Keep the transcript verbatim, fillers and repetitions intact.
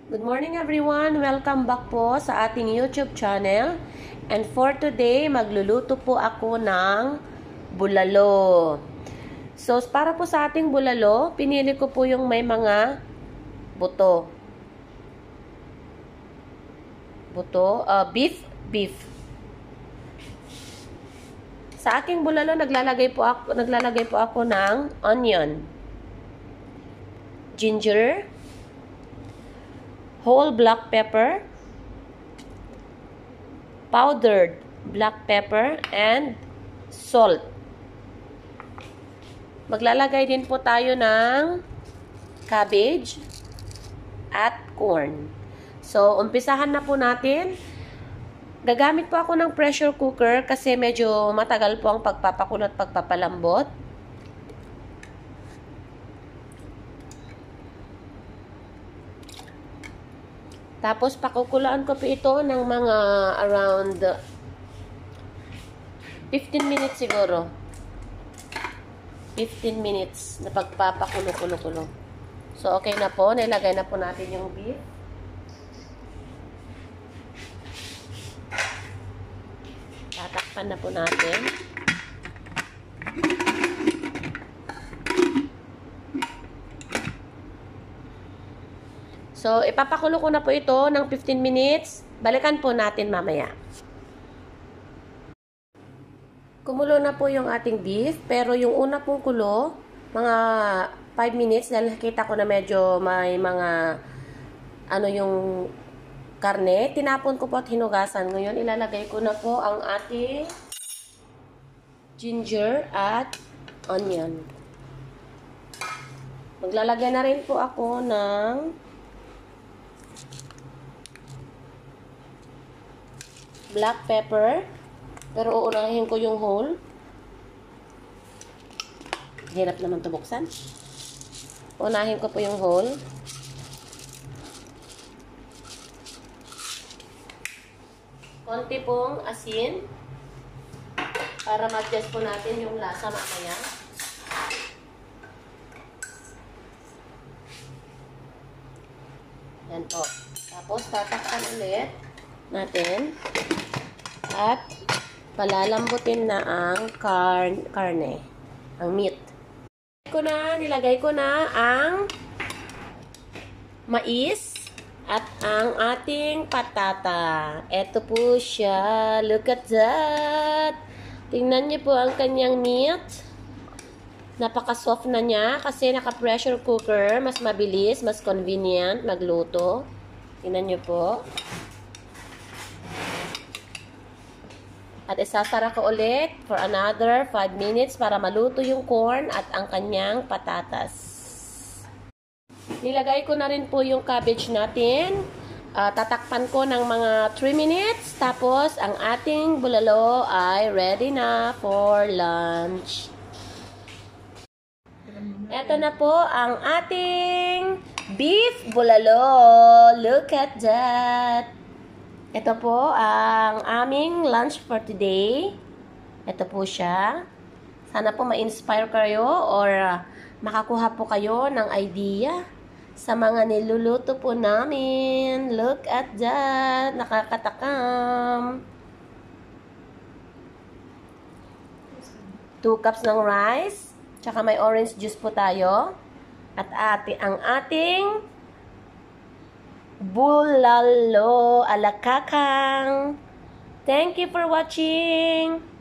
Good morning everyone! Welcome back po sa ating YouTube channel. And for today, magluluto po ako ng bulalo. So, para po sa ating bulalo, pinili ko po yung may mga buto. Buto, uh, beef, beef. Sa aking bulalo, naglalagay po ako, naglalagay po ako ng onion, ginger, whole black pepper, powdered black pepper, and salt. Maglalagay din po tayo ng cabbage at corn. So, umpisahan na po natin. Gagamit po ako ng pressure cooker kasi medyo matagal po ang pagpapakulo at pagpapalambot. Tapos, pakukulaan ko po ito ng mga around fifteen minutes siguro. fifteen minutes na pagpapakulo-kulo-kulo. So, okay na po. Nilagay na po natin yung beef. Tatakpan na po natin. So, ipapakulo ko na po ito ng fifteen minutes. Balikan po natin mamaya. Kumulo na po yung ating beef, pero yung una pong kulo, mga five minutes, dahil nakita ko na medyo may mga, ano yung karne, tinapon ko po at hinugasan. Ngayon, ilalagay ko na po ang ating ginger at onion. Maglalagay na rin po ako ng black pepper, pero uunahin ko yung whole. Hirap naman ito buksan. Unahin ko po yung whole. Konti pong asin para ma-adjust po natin yung lasa mamaya. Yan po. Tapos tatakpan ulit natin at palalambutin na ang karn karne, ang meat. Ko na, nilagay ko na ang mais at ang ating patata. Ito po siya. Look at that. Tingnan niyo po ang kanyang meat. Napaka-soft na niya kasi naka-pressure cooker. Mas mabilis, mas convenient magluto. Tingnan niyo po. At isasara ko ulit for another five minutes para maluto yung corn at ang kanyang patatas. Nilagay ko na rin po yung cabbage natin. Uh, tatakpan ko ng mga three minutes. Tapos, ang ating bulalo ay ready na for lunch. Ito na po ang ating beef bulalo. Look at that. Ito po ang aming lunch for today. Ito po siya. Sana po ma-inspire kayo or uh, makakuha po kayo ng idea sa mga niluluto po namin. Look at that. Nakakatakam. Two cups ng rice. Tsaka may orange juice po tayo. At ati ang ating bulalo ala kakang. Thank you for watching.